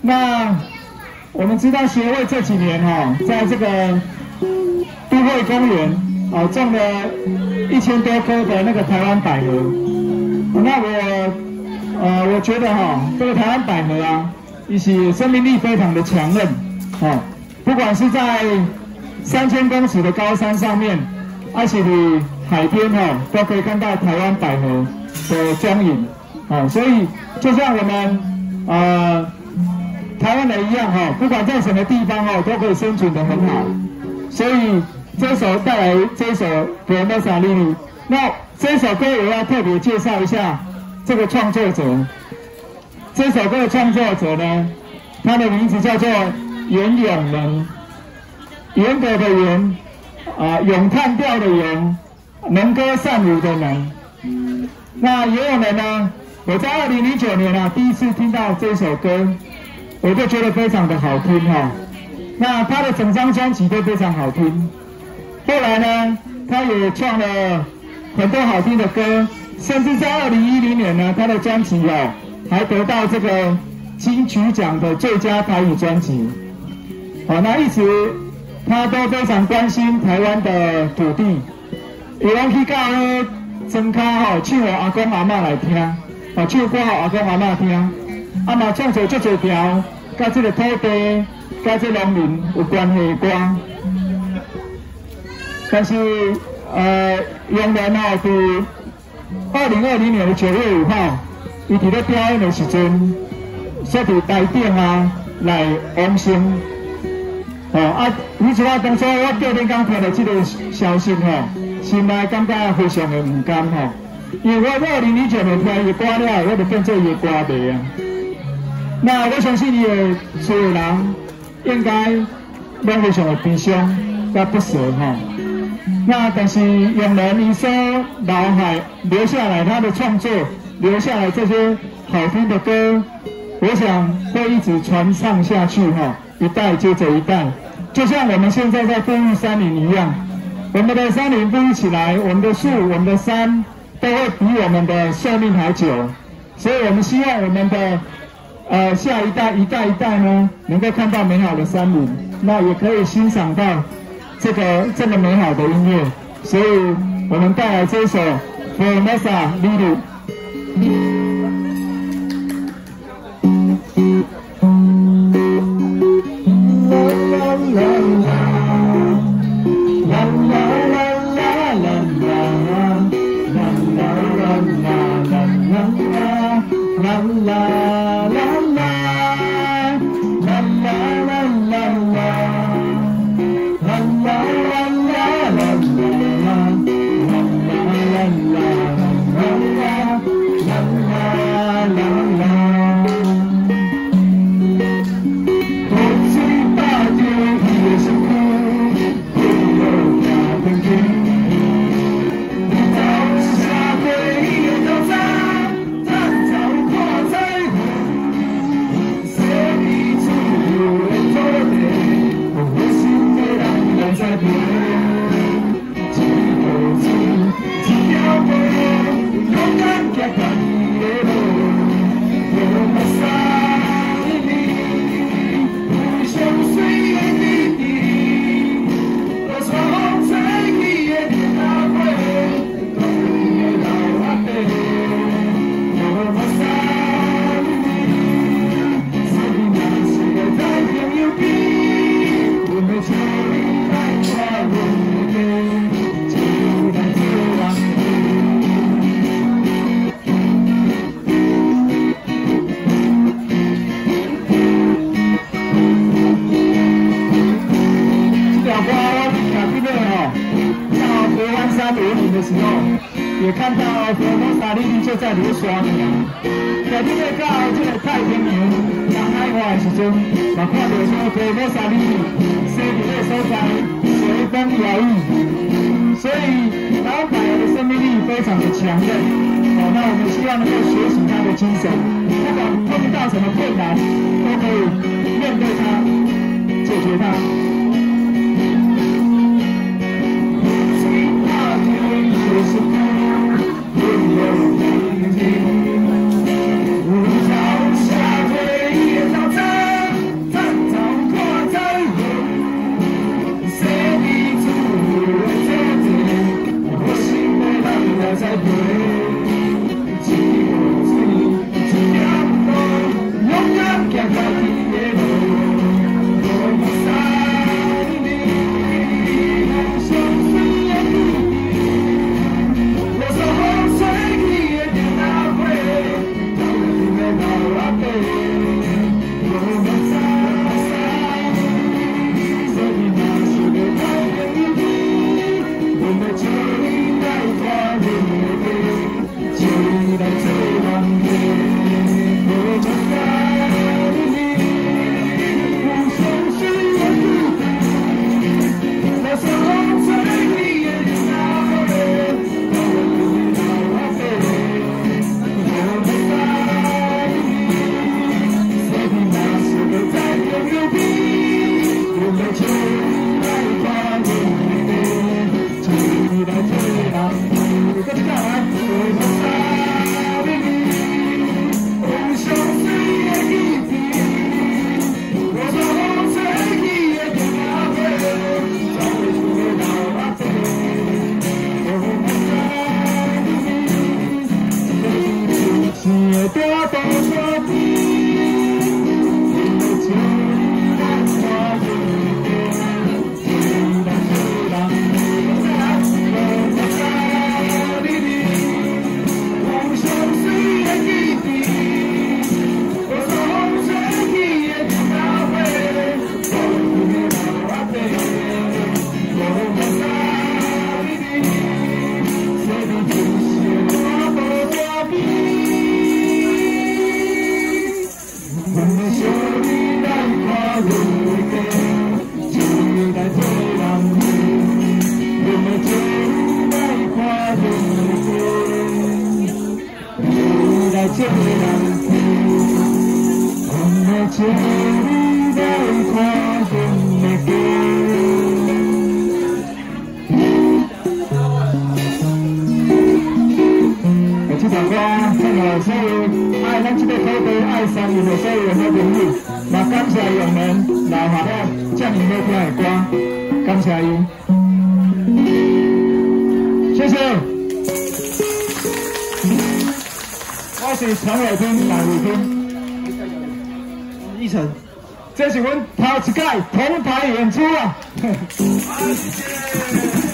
那我们知道协会这几年在这个都会公园种了1000多棵的那个台湾百合。那我觉得这个台湾百合也是生命力非常的强韧不管是在3000公尺的高山上面，还是你海边都可以看到台湾百合的踪影所以就像我们台湾人一样不管在什么地方都可以生存得很好。所以这首带来这首《Formosa Lily》，那这首歌也要特别介绍一下这个创作者。这首歌的创作者呢，他的名字叫做严永能，严格的严咏叹调的咏，能歌善舞的能。那严永能呢，我在2009年第一次听到这首歌，我就觉得非常的好听那他的整张专辑都非常好听。后来呢，他也创了很多好听的歌，甚至在2010年呢，他的专辑还得到这个金曲奖的最佳台语专辑。那一直他都非常关心台湾的土地，有人去到咧庄脚唱给阿公阿嬷来听，唱歌给阿公阿嬷听，嘛创作足侪条，甲这个土地、甲这农民有关系的歌。但是永仁在2020年的9月5号，伊伫咧表演的时阵，说伫台顶来往生。你知道当初我叫恁刚听到这个消息心内感觉非常的唔甘因为我2009年听伊的歌了，我就变做伊的歌迷那我相信伊的所有人应该拢非常的悲伤甲不舍那但是永仁伊所留下来他的创作，留下来这些好听的歌，我想会一直传唱下去一代接着一代。就像我们现在在富裕山林一样，我们的山林富裕起来，我们的树、我们的山都会比我们的寿命还久。所以我们希望我们的下一代一代一代呢，能够看到美好的山林，那也可以欣赏到这么美好的音乐。所以我们带来这首《Formosa Lily》。也看到Formosa Lily就在流沙呢。在你要到这个太平洋人海外的时阵，嘛看到说Formosa Lily生伫个所在随风摇曳，所以台湾百合的生命力非常的强韧。那我们希望能够学习它的精神，不管碰到什么困难，都可以面对它，解决它。无条下退也到站。 谢你在看见的歌。这首歌唱给所有爱咱这个土地、爱山林的所有好朋友，也感谢用人留下了这么好听的歌，感谢伊，谢谢。我是陈伟斌、赖伟斌、奕晨，这是阮头一届同台演出啊！好，谢谢。